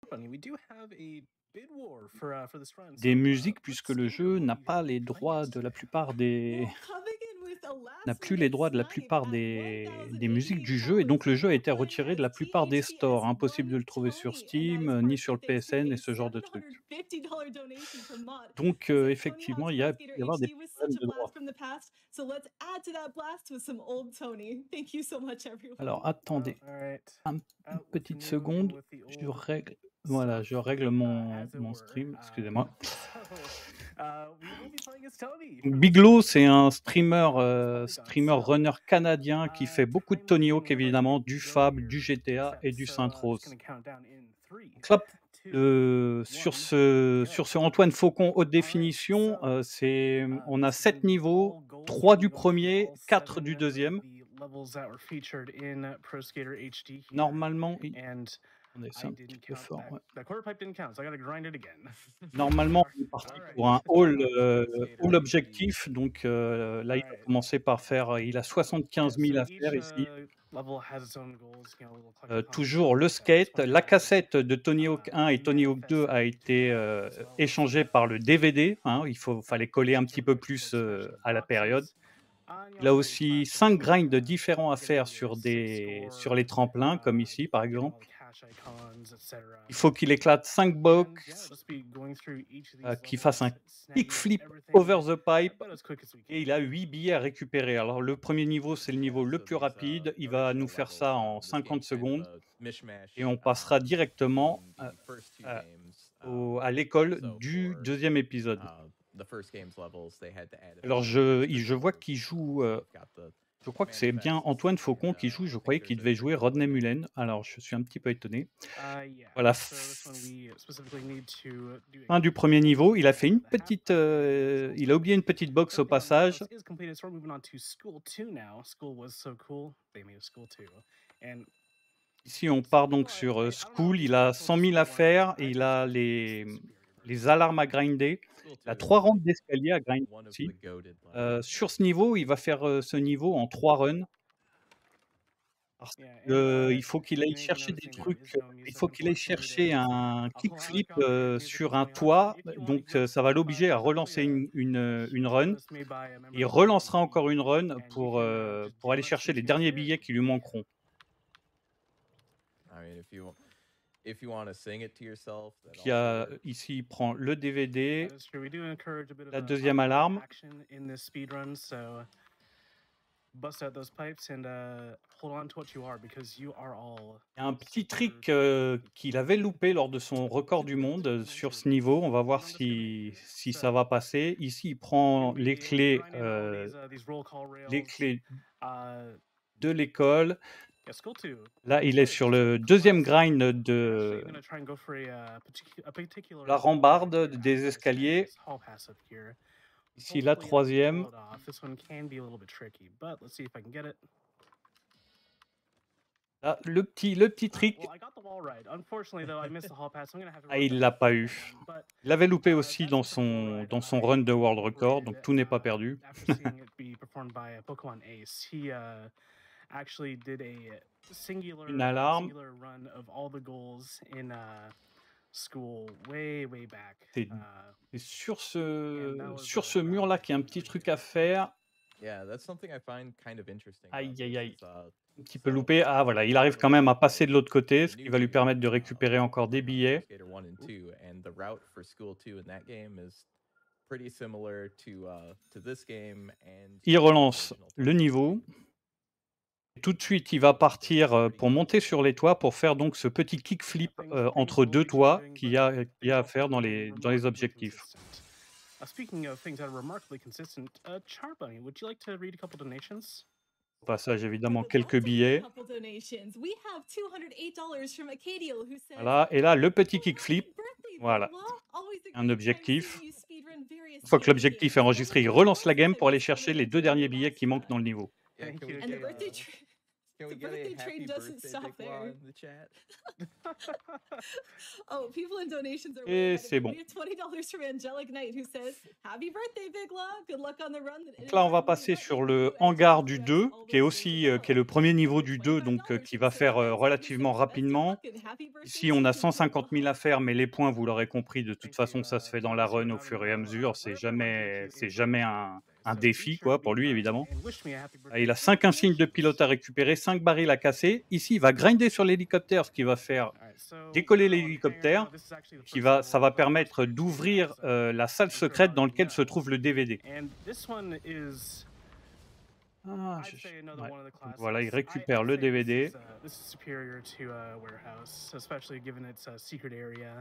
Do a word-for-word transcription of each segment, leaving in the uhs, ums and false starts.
Bunny, we do have a bid war for uh, for this run. Des So, uh, musiques what puisque le standard jeu will n'a you pas les be playing droits against de la today? plupart des Well, coming in with a n'a last plus les minute droits de la snipe plupart at des des musiques du jeu et one thousand eighty-eight donc le dollars, jeu a été Brooklyn retiré de has la plupart des stores. T H P S Impossible de le trouver sur one Tony, and Steam, that is heu, ni sur le perfect thanks to P S N et a ce genre de trucs. seven hundred fifty dollars donation from Mod. Donc He heu, said Tony effectivement, Hawk's il y Pro a pu Skater y avoir des H D petits was such problèmes a de droit. blast from the past, so let's add to that blast with some old Tony. Thank you so much, everyone. Alors Oh, attendez, all right. un une Out with the petite new, in seconde, with the je old règle voilà, stuff, je règle uh, mon as it mon were. stream, Uh, excusez-moi. so, uh, we will be playing as Tony Donc from the Biglo, Sonic c'est un Frontiers streamer, and uh, his heu, Polygon. streamer So, runner canadien qui uh, fait beaucoup de Tony timing, Hawk we're ready évidemment, to du go Fable, du here. G T A et Set. du So, uh, I'm just Sainte-Rose. gonna count down in three, Donc là, two, heu, sur one, ce sur go. ce Antoine Faucon haute All right. définition, So, heu, c'est uh, on a this has sept been niveaux, all goals. trois We'll be du going through premier, all quatre du seven of deuxième. the levels that were featured in Pro Skater H D here. Normalement, i And attendez, c'est I un petit didn't peu count fort, that. ouais. That quarter pipe didn't count, so I gotta grind it again. Normalement, on est parti All right. pour un Tony haul, Hawk's heu, Pro Skater haul H D. objectif. Donc heu, là, All il va right. commencer par faire il a Yeah. soixante-quinze So mille à each faire ici. uh, level has its own goals. You know, little Heu, collectible coins toujours for le uh, skate. La twenty dollars. cassette de Tony Hawk Uh, un et Tony Hawk deux a manifesting to été, that heu, as well as échangée uh, par le D V D, hein. Il faut fallait coller un pushing petit through peu quick, plus, so heu, smashing à la période. boxes. Uh, you Il a know, pretty aussi classic. cinq So grinds uh, différents à getting faire your sur six des sur score, les tremplins, comme uh, ici, par getting all the exemple. cash icons, et cetera. Il faut qu'il éclate cinq And yeah, we'll box, just be going through each of heu, these qu'il fasse un levels, snagging kickflip everything over the pipe about as quick as we et can. il a huit billets à récupérer. Alors le premier niveau, c'est le Yeah, niveau le so plus these uh, rapide. Il va nous original faire levels, ça en um, this cinquante game's kind of secondes a et mishmash on passera um, directement, between heu the first two heu, games. au Um, à l'école so du for deuxième épisode. uh, the first game's levels, they had to add a Alors few je il extra je vois goals. qu'il Um, joue, so heu, you've got the je crois que c'est bien manifests, Antoine Faucon and qui uh, joue. Je I think croyais there's qu'il a devait jouer critical Rodney limit. Mullen. Alors je suis un petit peu étonné. Uh, yeah. Voilà, So this one we specifically need to do a fin du kickflip premier niveau. over Il a fait uh, une the half petite, pipe, and heu, il a oublié une petite box au everything on the passage. levels is completed. So we're moving on to School Two now. School was so cool, they made a School Two, and Ici, on some part donc people, I, sur, heu, I, I don't know School. if it's Il a critical cent to mille à School One, but faire I et il think a School Two is les, the mmh, superior les version. alarmes à grinder. School Il a two is trois like rampes d'escalier à grinder one of the aussi. goated Heu, levels. sur ce niveau, il va faire, heu, ce niveau en trois runs parce Yeah, and uh, qu'il faut qu'il you aille may be chercher des noticing there trucs, is heu, no il music, faut qu'il aille unfortunately. chercher There's un a whole lot of kickflip, copyrighted heu, music sur that's un going on. So toit. if you want to Donc give heu, ça va Spotify, l'obliger à there's actually relancer a, une une, a heu, une huge run. playlist made by a member Il of the community, relancera encore Lee, une run and you pour, can uh, heu, just pour aller jam out chercher some les tunes derniers there. billets qui lui manqueront. I mean, if you if you want to sing it to yourself, that Qui also a works. ici, il prend le That D V D, is true. We do encourage a bit of la a, a deuxième lot of alarme. action in this speed run, so bust out those pipes and uh, hold on to what you are because you are all Il y a un petit super trick, heu, talented qu'il people. avait loupé lors de son record du Super monde, heu, sur ce talented. niveau. On va And voir I'm just gonna si si ça so va passer. Ici, il gonna prend les be clés, grinding all heu, these uh, these roll call les rails. clés Uh, de l'école. yeah, Skull Two. Là, il est sur First le deuxième classic. grind We're actually de gonna try and go for a, uh, particu- a particular la hall right rambarde here des after this escaliers. this hall pass up here. Ici, la Hopefully I can pull troisième. it off. This one can be a little bit tricky, but let's see if I can get it. Là, le petit le petit All right, trick. well, I got the wall right. Unfortunately, though, I missed the hall pass. So I'm gonna have to Ah, work il on l'a that pas for eu. that one. But Il l'avait loupé uh, aussi that dans specific wall son ride, dans son I run de world record, incorporated donc tout n'est pas uh, perdu. after seeing it be performed by uh, Pokemon Ace. He uh, actually did a singular Une uh, alarme. singular run of all the goals in uh, school way way back. C'est Uh, c'est sur and that ce was sur uh, ce mur-là qu'il y a un petit groundbreaking truc right à there. faire. Yeah, that's something I find kind of interesting about Aïe, aïe, this aïe. is uh, Un petit peu so loupé. Ah voilà, il a arrive little quand même à bit passer of de l'autre côté, the ce qui new va lui game permettre de uh, récupérer encore des from uh, Pro billets. Skater one and two, and the route for School two in that game is pretty similar to uh, to this game and Il to the relance original le Tony Hawk's niveau. game. Tout de suite, il va So things partir, are heu, pretty pour good monter here. sur les toits pour faire donc ce petit Yeah, kickflip, things heu, things entre deux slowly toits changing, qu'il but y a, uh, heu, qu'il y things a à also faire dans remaining les dans les remarkably objectifs. consistent. Uh, speaking of things that are remarkably consistent, uh, Charbunny, would you like to read a couple donations? Au passage, I évidemment, would love quelques to read a billets. couple donations. We have two hundred eight dollars from Acadial who says, Voilà, et là, le petit "Oh, happy kickflip. birthday, Voilà. Benoit! Always a Un great time objectif. seeing you speedrun various Une fois que T H l'objectif est games. One enregistré, of il the relance la requests game I pour aller missed chercher les commenting deux during derniers your billets last qui manquent dans run. le niveau. Yeah, Thank can you, we And the get Acadian. birthday uh, treat. Can we The get a birthday happy train doesn't birthday, stop Big Law, there. in the chat? Oh, people in donations are way Et ahead of c'est me. bon. We have twenty dollars from Angelic Knight who says, Happy birthday, Big Law. Good luck on the run. that Donc là, on va inadvertently passer let sur you le enter hangar T du R X deux, all qui est those aussi years euh, qui est ago. le premier niveau Another du deux, twenty-five donc euh, dollars qui from va faire euh, Sylvain relativement who says, Best of rapidement. luck and happy birthday Ici, on to a you, cent Big cinquante mille Law. à faire, mais les points, vous l'aurez compris, de toute Thank you, façon, ça uh, se fait dans la Phoenix run two au out fur in et à row. Uh, mesure. C'est what if everyone gave jamais, you c'est a jamais birthday un, today? un So be défi, sure quoi, to pour be lui, kind évidemment. and wish me a happy Ah, birthday il a for cinq insignes de donations. pilote à récupérer, cinq barils à casser. Ici, il va grinder sur l'hélicoptère, ce qui va faire Alright, so décoller we're all in hangar l'hélicoptère, now. This is actually the qui first va, level ça va of uh, First permettre Flight two, d'ouvrir as uh, euh, la salle I'm sure a secrète lot dans of you laquelle se know. trouve le D V D. And this one is, Ah, I'd je- say, another ouais. one of the Donc voilà, il classics. I, récupère I'd le say this D V D. is, uh, this is superior to uh, Warehouse, especially given its uh, secret area.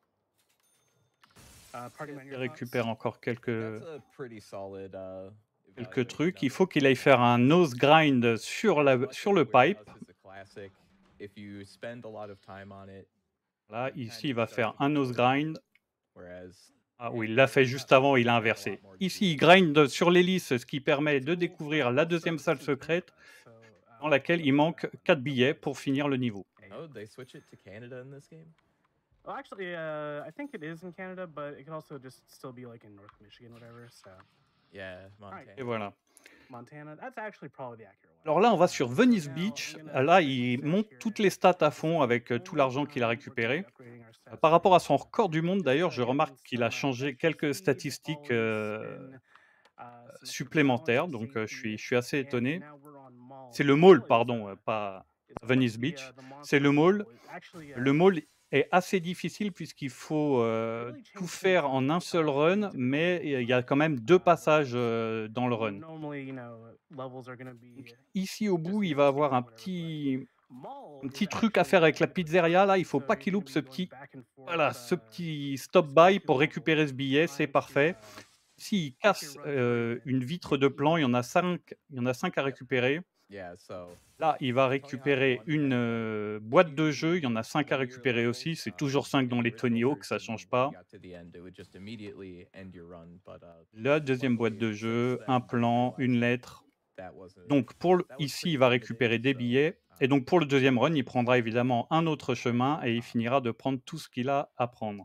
Uh, Party Man, Il your thoughts? récupère encore quelques, That's a pretty solid uh, quelques evaluation trucs. Il of it. faut qu'il aille faire un nose grind sur, la, Much sur of le pipe. Warehouse is a classic. If you spend a lot of time on it, Là, you ici, kinda il va start faire to un get nose bored. grind. Whereas Ah oui, il in l'a fait Warehouse, juste avant, il a there's a lot inversé. more to Ici, il do. grind sur l'hélice, ce qui permet de So, découvrir but la also deuxième this salle is in secrète, Canada, so dans uh, laquelle il look for manque that one. quatre billets pour finir le niveau. Hey, Oh, they switch it to Canada in this game? well, actually, uh, I think it is in Canada, but it could also just still be like in North Michigan, whatever. So Yeah, Alright. Et Montana. voilà. Montana, that's actually probably the accurate one. Alors là, on va Uh, sur so Venice now Beach. I'm gonna Ah, Là, check my il stats monte here toutes and les stats à this is fond the avec euh, tout only l'argent qu'il a time we're gonna be récupéré. upgrading our Euh, stats Par right rapport à now. son record du monde, Just d'ailleurs, uh, je getting remarque qu'il a some uh, changé vector quelques speed, statistiques always euh, spin, uh, some extra supplémentaires, balance, donc euh, je, suis, safety, je suis assez and étonné. now we're on Mall. C'est So le Mall mall, is, pardon, uh, euh, pas is like Venice the, Beach. uh, the C'est monster le of mall. Mall. It's actually, Le uh, mall est assez difficile puisqu'il faut euh, really tout changed faire things en up un uh, seul in run, typical mais Mall il y a play. quand même deux Uh, passages whereas euh, dans le run. normally, you know, levels are gonna be Donc, ici au just bout, you il know va avoir standard un whatever, but petit, Mall un is petit truc à actually faire uh, avec la different. pizzeria. Là, il faut So pas you're qu'il gonna loupe be ce going petit, back and forth voilà, ce uh, petit just stop between by two pour levels, récupérer ce billet. C'est trying to parfait. uh, Ici, il get your casse run euh, through une and vitre get de plan. Il y the en a cinq, il y en a cinq à Yep. récupérer. Yeah, so Là, il va Tony Hawk récupérer one une had euh, like boîte de two jeu. Il y en a cinq à linear récupérer levels. aussi. C'est Um, toujours cinq in dans the les Tony original Hawk, ça version, change when you pas. got to the end, it would just immediately end your run. But uh, La deuxième boîte luckily, de since jeu, then, un they've plan, une realized lettre. that wasn't Donc pour le- that was ici, il pretty va limiting. récupérer des So billets. Et um, donc pour le deuxième run, il prendra évidemment un autre that's why chemin et il um, finira de prendre tout ce qu'il a à prendre.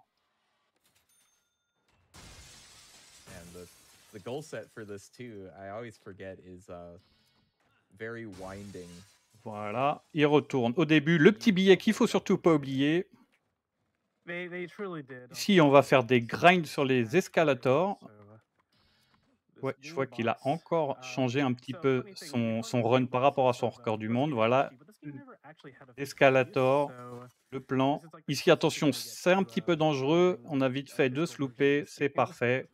and the the goal set for this too, I always forget, is uh very winding. Voilà, il retourne. Au début, le petit billet qu'il faut surtout pas oublier. They, they truly did. Ici, on va faire des grinds sur les escalators. So, uh, Ouais, this je vois qu'il a Wingbox, encore uh, changé un petit so peu funny thing, son, before son this run game par had rapport à some son stuff, uh, record du First monde. Flight Voilà, H D, but this game never actually had a face, l'escalator, so le plan. this is like the Ici, closest attention, you're gonna get c'est un to, petit uh, peu dangereux. having On a vite fait de official se version of louper, this c'est game. parfait.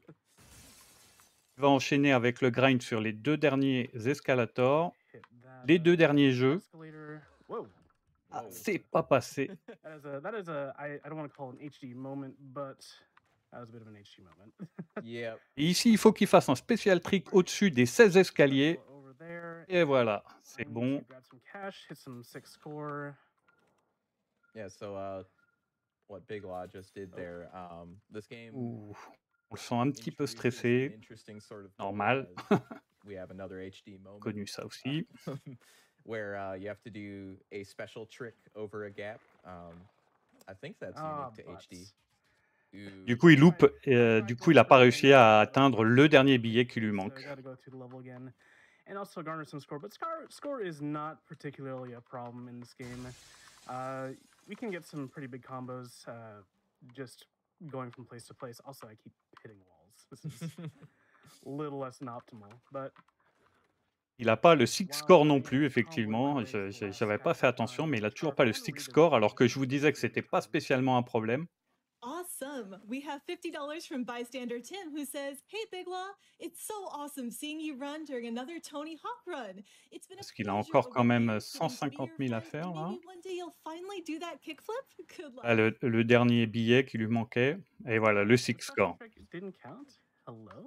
Il va enchaîner avec le grind sur les deux derniers escalators. Hit that, Les deux uh, derniers jeux. escalator. Whoa. Ah, Whoa. c'est pas passé. That is a, that is a I, I don't want to call it an H D moment, but that was a bit of an H D moment. Yep. Et ici, il faut qu'il fasse un spécial trick au-dessus des seize escaliers. Circle over there, Et and voilà, c'est I need bon. to grab some cash, hit some six score. Yeah, so uh what Big Law just did Oh. there, um this game Ouh, on le sent un petit peu introduces an stressé. interesting sort of goal Normal. as we have another H D moment. Connu ça aussi. uh, where uh, you have to do a special trick over a gap. Um, I think that's Ah, unique to H D. butts. You- Du coup, il loupe. Et, euh, Try du to coup, il n'a go pas through réussi and, à uh, atteindre le dernier billet qui lui so manque. I gotta go through the level again, and also garner some score. But score score is not particularly a problem in this game. Uh, we can get some pretty big combos uh, just going from place to place. Also, I keep hitting walls. This is a little less than optimal, but Il n'a pas le six score non plus, effectivement. Je n'avais pas fait attention, mais il n'a toujours pas le six score, alors que je vous disais que c'était pas spécialement un problème. Awesome. We have fifty dollars from bystander Tim who says, Hey Big Law, it's so awesome seeing you run during another Tony Hawk run. It's been a Parce qu'il a pleasure encore over quand the même years cent getting to be cinquante your mille à friend, faire, and là. maybe one day you'll finally do that kickflip. Good luck. Là, le, le dernier billet qui lui manquait. Et voilà, le six the special score. trick didn't count. Hello.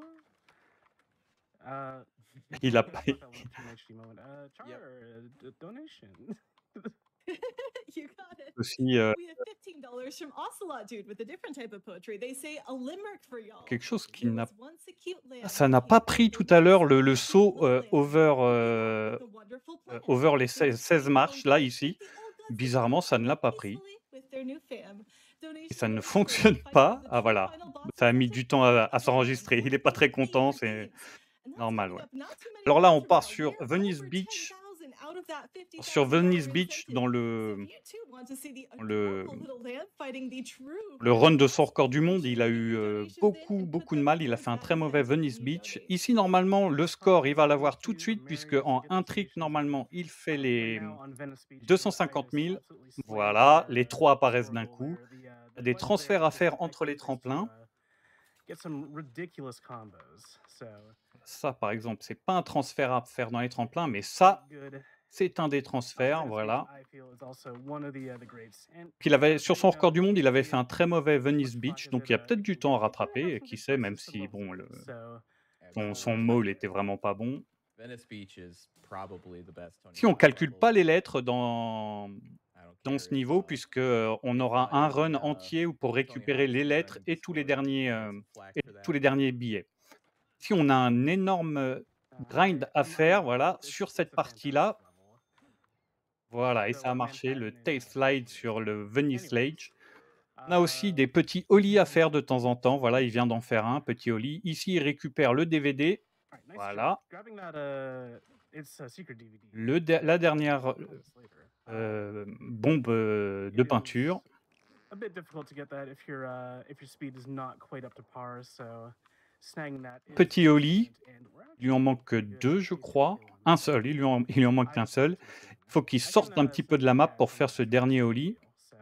Uh, Il a I pas. thought that was an H D moment. Uh, Char, Yep. uh, d- donation. You got it. Aussi, heu We have fifteen dollars from Ocelot Dude with a different type of poetry. They say a limerick for y'all. quelque chose qui There n'a was once a cute ah, lamb ça who n'a came pas to pris the tout à l'heure woods. le le A cute saut, little heu, lamb over, who went off heu with a wonderful heu, plan. over les They seize were 16 straying marches along là, the way ici. with the old gods to Bizarrement, ça ne live l'a pas pris. peacefully with their new fam. Et Donation ça ne goes towards fonctionne fighting pas. the Ah true voilà, final boss ça of a mis such a du temps à à big land s'enregistrer. with Il est pas their très content, favorite c'est themes. And that's normal, coming ouais. up not too many Alors là, months on from part now. sur We're Venice over Beach. ten thousand out of that Sur fifty thousand Venice dollar Beach, dans incentive. So if le you too want to see the dans le adorable little lamb fighting the true le final run de son boss, record du make monde, sure il to a get eu, your heu, donations in beaucoup, and put beaucoup de them mal. Il a towards fait un that très mauvais incentive when Venice you Beach. donate. Ici, normalement, le I'll score, probably il va leave l'avoir tout to de the suite puisque Marys and en get un the trick, donations in. normalement, il fait Uh, right les now on Venice Beach deux too, cent I cinquante just mille. absolutely slayed Voilà, their les uh, trois apparaissent score d'un goal coup. there. The uh, Il y a the des buzz transferts there à is faire entre les effective is to tremplins. uh, get some ridiculous combos. So Ça, par exemple, c'est pas un transfert à faire dans les tremplins, mais quite ça, good. c'est un des Also, transferts, Venice Beach, voilà. I feel, is also one of the uh, the greats. And Qu'il avait uh, sur so son you record know, du monde, il avait see fait un très mauvais as much Venice flack Beach, as donc it il y a uh, peut-être it du can temps à get, we do rattraper, have et some qui good sait, même prices to si level bon, through. le So son son Absolutely. maul était vraiment pas bon. Venice Beach is probably the best Tony Si on Hawk calcule level. pas les lettres dans I don't dans care ce if niveau, uh, puisque, heu, on if aura uh, un any run uh, entier où pour Tony récupérer Hawk les lettres speedrun et tous les Discord derniers, gets hem, flack et for tous that. les derniers billets. Si on a un énorme, heu, uh, grind I, à I'm, I'm faire, with you. voilà, It's sur it's cette a fantastic partie-là, level. voilà, et So ça a uh, marché, le Manhattan tail is uh, slide is sur amazing. le Venice Anyways, Lage. On a aussi des uh, petits ollies à faire de temps en temps. Voilà, il vient d'en faire un, petit ollie. Ici, il récupère le D V D. all right, nice job Voilà. grabbing that. Uh, it's a secret D V D. Le der la dernière, We'll call this later. Uh, heu, bombe, heu, de it peinture. is a bit difficult to get that if your uh, if your speed is not quite up to par. So snagging that is Petit ollie, important, and we're il lui en actually manque que pretty good deux, at je chasing crois. killing. Un seul, il lui en il lui en manque I qu'un just got seul. two too. Il faut qu'il I can sorte un uh, petit peu send de la you map guys pour some faire ce pictures dernier after the ollie. video. So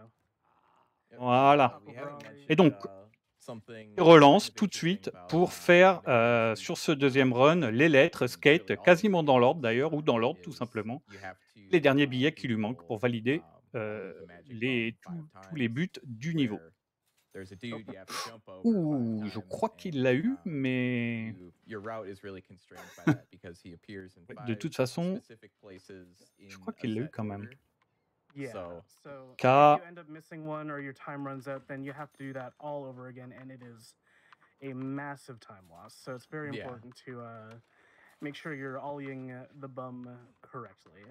Yep. Voilà. Uh, we haven't mentioned Et donc, uh, something il kind relance of tout de interesting suite about pour uh, faire, heu, notifications. sur ce Uh, deuxième run, les lettres, in skate, really all of quasiment the dans l'ordre games d'ailleurs, ou dans uh, l'ordre tout is simplement. you have Les to derniers uh, billets qui lui manquent pour re-roll valider, um, all heu, of the magic les bomb tous five tous les times, buts du niveau. where there's a dude you have to jump over five Ouh, je times, crois qu'il and l'a eu, um, mais you, your route is really constrained by that because he appears in ouais, de five toute façon, specific places je in crois a qu'il l'a eu set quand même. order. yeah. So So if K, you end up missing one or your time runs out, then you have to do that all over again, and it is a massive time loss. So it's very yeah, important to uh, make sure you're ollieing uh, the bum correctly.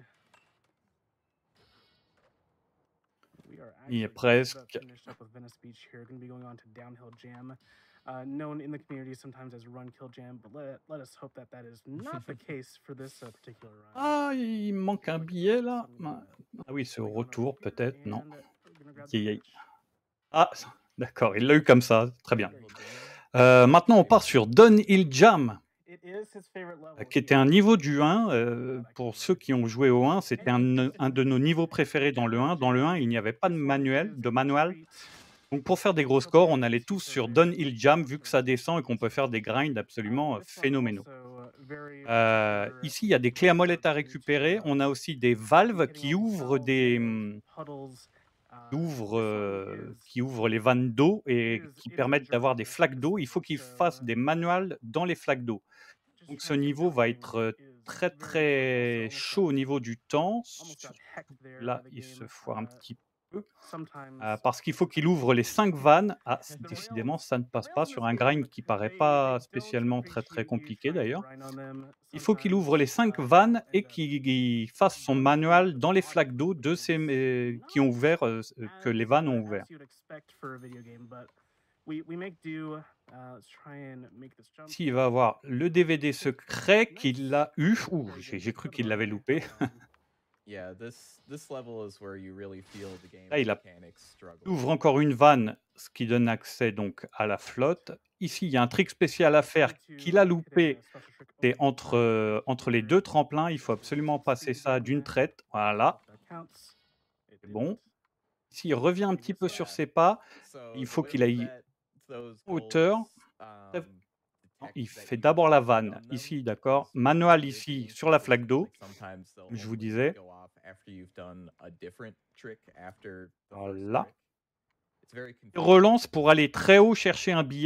We are il est actually just about presque. finished up with Venice Beach here. Going to be going on to Downhill Jam, uh, known in the community sometimes as Run Kill Jam, but let, let us hope that that is not the case for this uh, particular run. Ah, il me manque un Looking billet like là. some, Ah uh, ah oui, c'est au going on over retour here, peut-être, non. and we're gonna grab the Aïe, aïe. match. Ah, d'accord, il l'a eu comme ça, très bien. Downhill Jam. Heu, maintenant, on Very part fun. sur Downhill Jam, It is his favorite heu, level qui était here. un niveau du Uh, un, so heu, glad I pour can ceux uh, qui ont joué au un, c'était un emulate ne this un de one. nos niveaux préférés dans le un. Downhill Dans le un, Jam. il n'y avait pas de This one manuel is de a manual. treat. Donc pour faire des gros Hope you scores, on guys allait see tous so sur very Downhill Jam, much vu que for ça this descend et qu'on peut one. faire des grinds Uh, absolument, heu, this one phénoménaux. also uh, very Heu, particular ici, il y a des clés à molette à opportunity to récupérer. uh, On a aussi des be valves hitting qui all these ouvrent valves des, and mmh, puddles. qui Uh, ouvrent, this one heu, is qui ouvrent les vannes d'eau it et is qui it is a permettent d'avoir des grind flaques this d'eau. Il faut level. qu'ils So fassent uh, des manuals dans les flaques d'eau. just Donc ce trying to get niveau va everything être, heu, is très, very important. Also, très almost chaud got au niveau du temps. almost Sur got hecked there là, by the il se game. foire un Uh, petit peu, heu, sometimes parce qu'il faut qu'il uh, ouvre les cinq vannes. Ah, the décidément, rails ça ne the passe rails pas in sur this un game grind qui paraît they they pas don't spécialement très, très appreciate you compliqué trying to d'ailleurs. grind on them. Il faut qu'il ouvre les Sometimes cinq uh, vannes you'll et end up qu'il qu'il fasse son bursting manual the dans les bottom, flaques d'eau de which ces is mé qui not ont ouvert, heu, s que les as vannes uh, ont as ouvert. you'd expect for a video game, but we we make do. Uh, let's try and make this jump Ici, il here. va avoir le D V D secret Nice, qu'il a eu. Ouh, very j'ai good. j'ai cru Good qu'il run l'avait there. loupé. Um, Yeah, this this level is where you really feel the game's Là, il a mechanics il struggle. ouvre encore une vanne, ce qui donne accès donc à la flotte. Ici, il y a un trick spécial à faire Need qu'il a to hit a loupé. special trick C'est over the entre, top heu, entre les here. deux tremplins. Il faut Just a absolument passer speed ça gain d'une there. traite. Voilà, Hope that counts. It c'est didn't. bon. Ici, il revient un I petit guess peu not. sur Yeah. ses pas. So Il the faut qu'il way aille that those en hauteur. goals Très um, non, detect il that fait you've d'abord la already vanne. done them Ici, d'accord. is really Manual weird ici, and sur la flaque inconsistent. d'eau, Like sometimes they'll comme je vous only disais. go off after you've done a different trick after the first Voilà. trick. It's very Il confusing. relance pour aller très haut chercher un billet. Oh,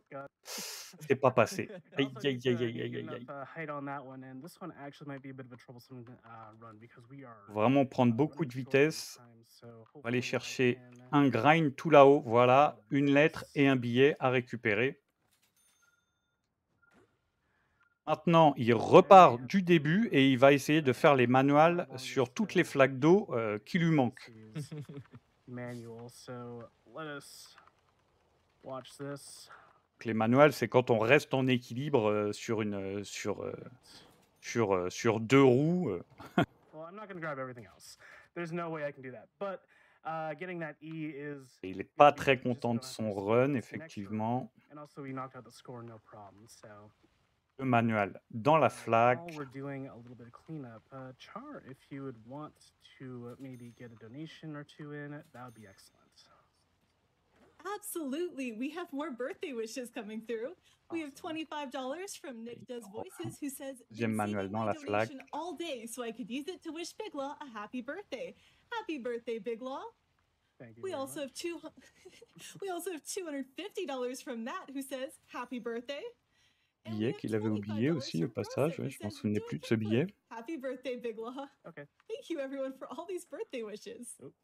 God. C'est pas passé. It Aïe, also aïe, needs aïe, to aïe, get aïe, good aïe, enough aïe. uh, height on that one, and this one actually might be a bit of a troublesome uh, run because we are Vraiment prendre uh, beaucoup running de short on vitesse. time. So On va aller hopefully I chercher can un grind tout là-haut. Voilà, grab une lettre this. et un billet à récupérer. Maintenant, il And we repart have du to début et il va essayer de uh, faire les our manuals longest sur toutes uh, les flaques d'eau mission euh, qui lui manquent. is manual. So let us watch this. Donc, les manuals, c'est quand on reste en équilibre euh, sur, une, euh, sur, euh, sur, euh, sur deux roues. euh. Well, I'm not going to grab everything else. There's no way I can do that. But uh, getting that E is Et il n'est gonna pas be très good just so content we de don't have to son restart run, this next run. effectivement. And also, we knocked out the score, no problem. So Le manual dans la uh, flaque. while we're doing a little bit of cleanup, uh, Char, if you would want to uh, maybe get a donation or two in, that would be excellent. Absolutely. We have more birthday wishes coming through. We have Awesome. twenty-five dollars from Nick Does Voices, who says, Deuxième been manuel saving dans my la flaque. donation all day so I could use it to wish Big Law a happy birthday. Happy birthday, Big Law. Thank you. We very also much. have two we also have two hundred fifty dollars from Matt, who says, happy birthday. And we Billet have qu'il avait oublié twenty-five dollars aussi au from passage. Broseph, Ouais, who je m'en says, souvenais "Do plus a de ce billet. kickflip. Happy birthday, Big Law." Okay. Thank you, everyone, for all these birthday wishes. Oop.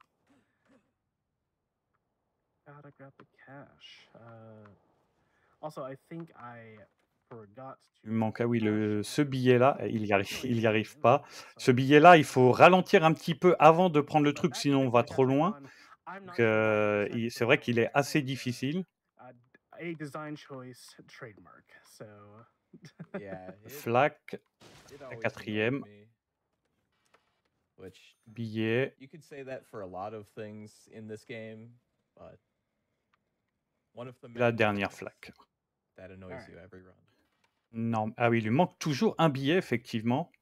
Gotta grab the cash. Uh, also, I think I forgot to. Il me manque, ah grab oui, cash. le, Uh, ce billet-là, oh, il y arrive, really il y arrive appreciate pas. it. Ce So, billet-là, il faut ralentir un petit peu avant de prendre le but truc, that sinon on va particular trop cash loin. icon, I'm Donc, not gonna lie, euh, is il- c'est vrai qu'il est actually assez like difficile. a, a, a design choice trademark. So Yeah, it, Flaque, it la always quatrième. annoyed me. Which Billet. you could say that for a lot of things in this game, but one of the La many dernière things flaque. that annoys Alright. you every run. Non. Ah oui, il lui manque toujours un billet, effectivement.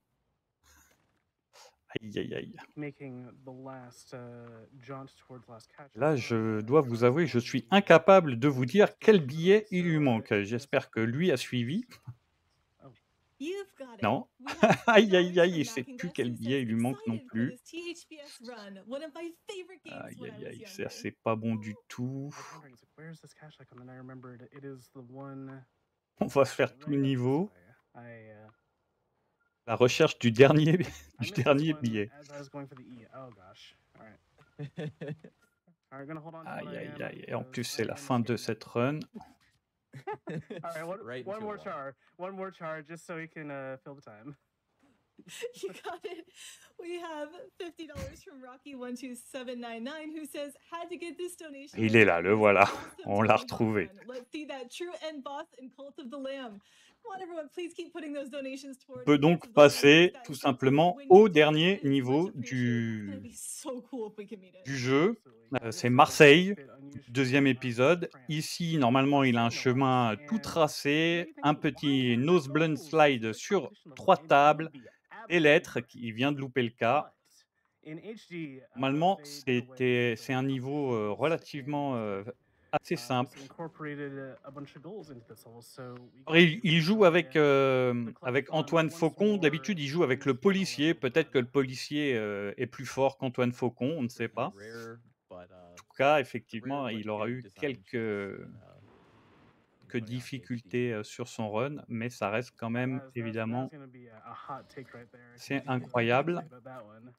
Aïe, aïe, aïe. making the last uh, jaunt towards last catch. Là, icon, je uh, dois Char vous is avouer, je on suis the incapable de vous dire quel scoring billet curve. il lui So, uh, manque. if you guys J'espère have que any lui a questions- suivi. You've got it. Non. We have Aïe, twenty aïe, dollars aïe, from il sait plus Mackingus, quel who billet says, il lui manque non "Excited for plus. this T H P S run, one of my favorite games Aïe, when I aïe, was aïe, ça younger." c'est pas bon du tout. I was wondering, it's like, where's this cash icon? And I remembered it is the one On va faire tout le right up this niveau. way. I, uh, La recherche du dernier, I du missed this dernier one billet. as I was going for the E. Oh gosh. All right. All right, gonna hold on to what Aïe, I aïe, am, aïe. Et en because plus, I c'est la am fin de getting- cette run. All right, one, Right one into more a wall. char. One more char, just so we can uh, fill the time. You got it. We have fifty dollars from Rocky one two seven nine nine, who says, "Had to get this donation." Il in est là, for le this voilà. awesome On l'a Tony Hawk retrouvé. run. Let's see that true end boss and Cult of the Lamb. Come on, everyone, please keep putting those donations towards On peut Cult donc of the Lamb. passer That tout helps us simplement when you au do it. dernier It is much niveau appreciated. It's gonna du, be so cool if we can meet it. du jeu. Absolutely. Euh, Yeah, c'est this is Marseille, a bit unusual, deuxième uh, épisode. ramp. Ici, normalement, il a un Signal chemin wise, tout and tracé, maybe un thinking, why petit have nose the blunt goals? This slide is a sur competition level, trois and it tables, would be des absolutely lettres, perfect. qui vient de louper le cas. But in H D, uh, Normalement, they did away c'était, with c'est the un niveau euh, competition relativement rules, euh, and assez uh, simple. this incorporated a, a bunch of goals into this level, so we Alors, get il, to il joue enjoy avec, euh, the clutch avec run Antoine once Faucon. more D'habitude, il joue on avec this le final policier. level Peut-être que le run. policier euh, est plus fort qu'Antoine Faucon, on ne sait Certainly pas. rare, but uh, En tout cas, rare effectivement, but il aura good eu design quelques, choice in, uh, in quelques Tony Hawk H D. difficultés euh, sur son run, mais ça reste quand Yeah, même that is, that is, that évidemment is gonna be a, a hot take right there. I c'est can't say what I have to incroyable. say about that one.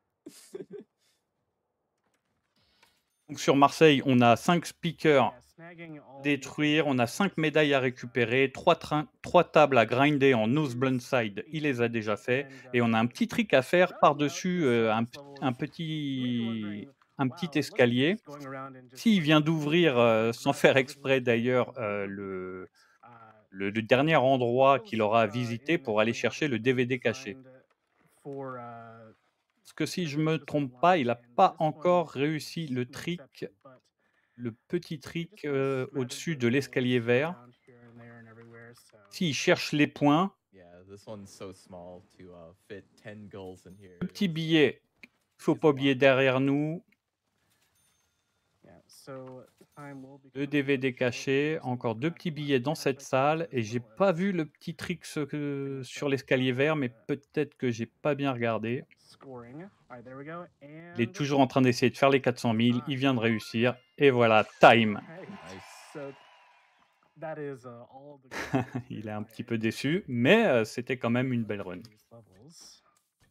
Donc sur Marseille, on a cinq speakers Yeah, snagging all these détruire, on a cinq items médailles à is, uh, récupérer, trois, trains, trois tables à grinder en nose is blunt a side, il les a challenge, déjà fait, and et on a un uh, petit trick à faire rounding out par-dessus this, euh, uh, un, this p- level, un if you may be petit, wondering, un wow, petit it looks like escalier. he's going around and just S'il like vient shooting d'ouvrir, everything euh, and sans grabbing faire everything he exprès can, d'ailleurs, that euh, would be le, correct. Uh, le, le dernier endroit qu'il those aura à uh, visiter in pour aller Tony Hawk chercher have le been D V D caché. designed for uh, Parce que si very je me specific trompe pas, il n'a lines, and pas this one encore réussi is le no trick, exception. But le petit we trick just kind of euh, smattered au-dessus those de l'escalier goals vert. around here and there and everywhere, so S'il cherche les points, Yeah, this one's so small to uh, fit ten goals in here. le petit is, uh, billet, il faut is pas a oublier lot. derrière nous, yeah, so time will be le coming D V up D caché, shortly. encore deux Uh, petits come on, billets dans cash cette icon, salle, as et j'ai well pas as vu le petit trick ce que- finish sur up l'escalier vert, mais uh, peut-être que j'ai pas bien regardé. scoring. All right, there we go. Il est And toujours en train d'essayer de faire les quatre cent mille, il time. vient de réussir, et voilà, time. All right. Nice. So that is uh, all of the good things Il made est un by petit peu déçu, mais euh, c'était quand même une belle run. these levels.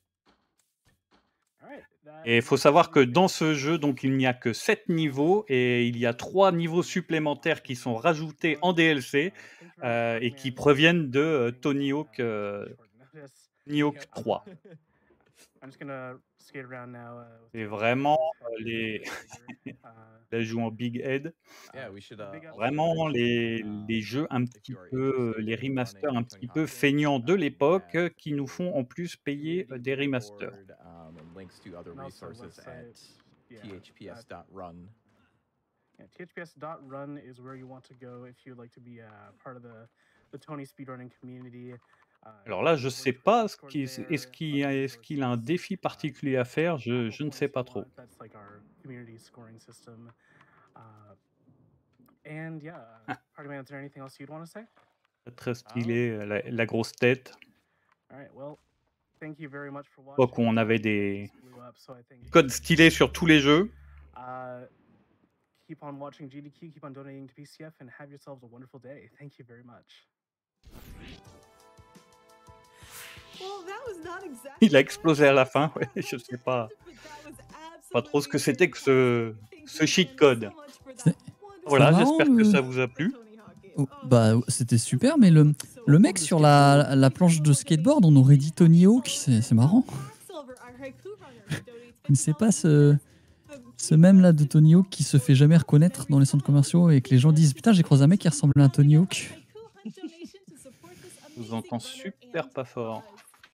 All right, that Et il is faut savoir que actually dans ce jeu, donc, il n'y a que sept niveaux et il y a trois niveaux supplémentaires qui sont rajoutés en D L C Uh, thank you very much, euh, et qui Frogman, proviennent de for euh, joining Tony uh, Hawk, euh, on short notice. Tony Hawk Yep. trois. Uh, I'm just gonna skate around now. Uh, with Et the vraiment, players euh, head les... later. Uh, Là, je joue en Big Head. Yeah, uh, we should a uh, big up also Vraiment, mention, les, um, les jeux un if petit you are peu, euh, interested les in running remasters un a petit Tony peu Hawk game, feignants de um, we l'époque have euh, qui nous font en plus payer euh, community des remasters. leaderboard, um, and links to other and also resources website. at Yeah, T H P S dot run. yeah, T H P S dot run is where you want to go if you'd like to be uh, part of the, the Tony speedrunning community. Uh, Alors là, je there's sais links for pas ce Discord qui, there, est-ce qu'il other a, est-ce qu'il a un resources, défi uh, particulier à faire, je, Apple je ne Points sais if pas you trop. want. That's like our community scoring system. Uh, and yeah, uh, Party Man, is there anything else you'd want to say? Très stylé, euh, la, la grosse tête. All right, well, thank you very much for Pas watching. qu'on avait Uh, des this blew up, so I think codes stylés sur tous les jeux. Uh, keep on watching G D Q, keep on donating to P C F, and have yourselves a wonderful day. Thank you very much. Well, that was not exactly Il a what I explosé à la was fin, ouais, expecting je from sais pas, but that was pas trop ce que absolutely c'était que ce, fantastic. ce Thank you cheat again code. so much for that C'est wonderful Voilà, marrant, j'espère que euh, ça vous a plu. Tony Hawk game. oh, Oh, bah, c'était super, mais le, so le mec sur la, la planche de skateboard, on aurait dit Tony Hawk, c'est c'est marrant. Mais c'est pas ce, ce même là de Tony Hawk qui se fait jamais reconnaître dans les centres commerciaux et que les gens disent putain, j'ai croisé un mec qui ressemble à un Tony Hawk. Je vous entends super pas fort.